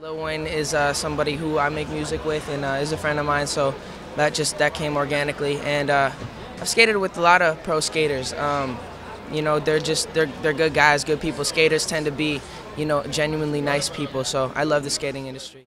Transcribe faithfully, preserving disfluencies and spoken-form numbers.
Lil Wayne is uh, somebody who I make music with and uh, is a friend of mine, so that just that came organically. And uh, I've skated with a lot of pro skaters. Um, you know, they're just they're they're good guys, good people. Skaters tend to be, you know, genuinely nice people. So I love the skating industry.